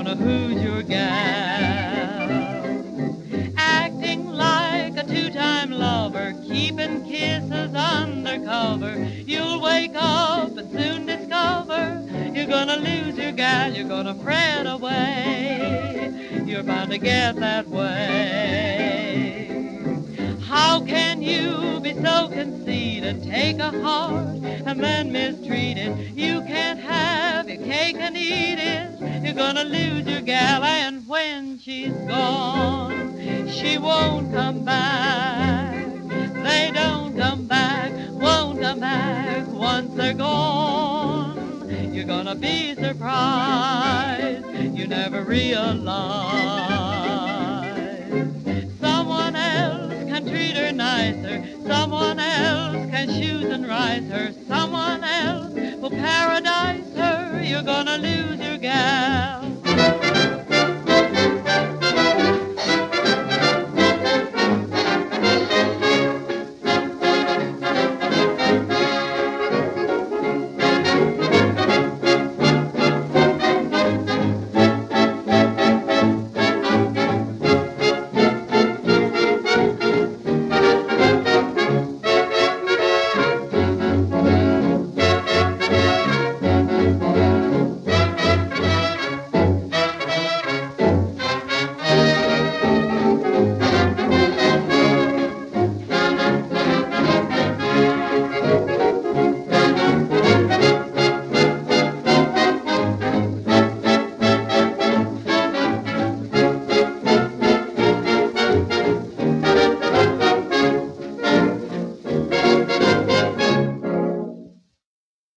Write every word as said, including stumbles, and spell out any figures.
gonna lose your gal. Acting like a two-time lover, keeping kisses undercover, you'll wake up and soon discover you're gonna lose your gal, you're gonna fret away, you're bound to get that way. How can you be so conceited, take a heart and then mistreat it? You can't have your cake and eat it, you're gonna lose your gal, and when she's gone, she won't come back. They don't come back, won't come back once they're gone. You're gonna be surprised, you never realize. Someone else can treat her nicer, someone else can shoot and rise her, someone else will paradise her. You're gonna lose your gal,